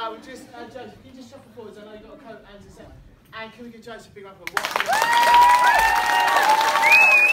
we'll just, Joseph, can you just shuffle forwards? I know you've got a coat and a set. And can we give Joseph a big round of applause?